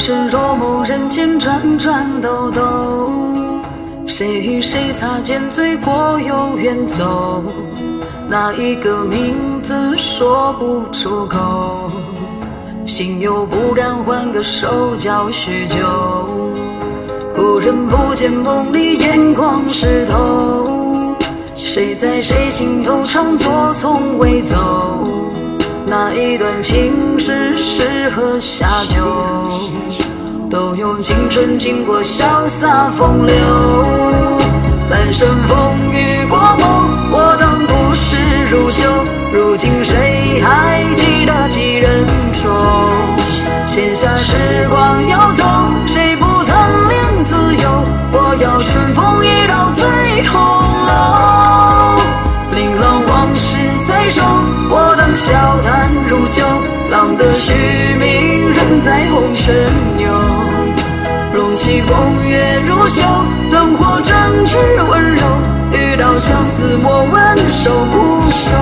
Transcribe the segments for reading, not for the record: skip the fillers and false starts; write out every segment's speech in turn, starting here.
是若某人间转转兜兜，谁与谁擦肩醉过又远走？哪一个名字说不出口？心有不甘换个手叫许久。故人不见梦里眼眶湿透，谁在谁心头常作从未走？哪一段情是适合下酒？都用青春经过潇洒风流，半生风雨过梦，我当故事如旧。如今谁还记得几人愁？闲暇时光要走，谁不贪恋自由？我要春风一到最后楼，琳琅往事在手，我当笑谈如旧。浪得虚名，人在红尘游。容起风月如绣，灯火真挚温柔。遇到相思莫问收不收。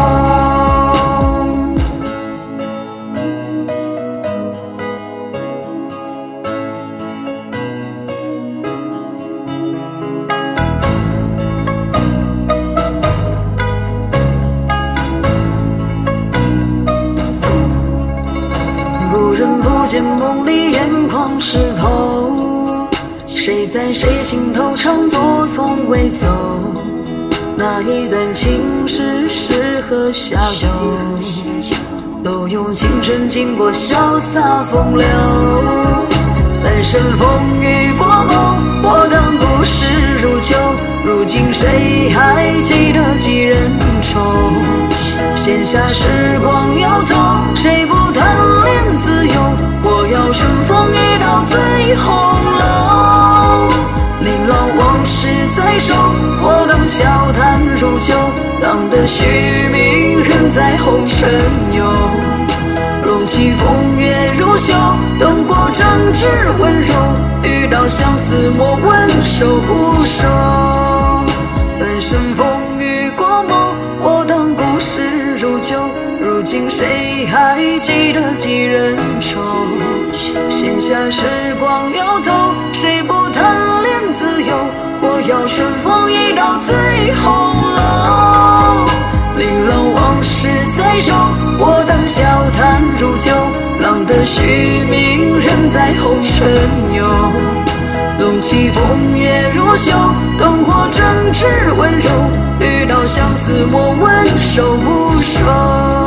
故人不见梦里眼眶湿透，谁在谁心头常作从未走？哪一段情是适合下酒？都用青春经过潇洒风流，半生风雨过梦，我当故事如旧。如今谁还记得几人愁？闲暇时光要走，谁不贪恋自由？我要春风一到最后楼，琳琅往事在手，我当笑谈如旧。浪得虚名，人在红尘游。容起风月如绣，灯火真挚温柔。遇到相思莫问收不收。半生风雨过梦，我当故事如旧。如今谁还记得几人愁？闲暇时光流透，谁不贪恋自由？我要春风一到最后楼，琳琅往事在手，我当笑谈如旧。浪得虚名，人在红尘游。弄起风月如绣，灯火真挚温柔。遇到相思莫问收不收。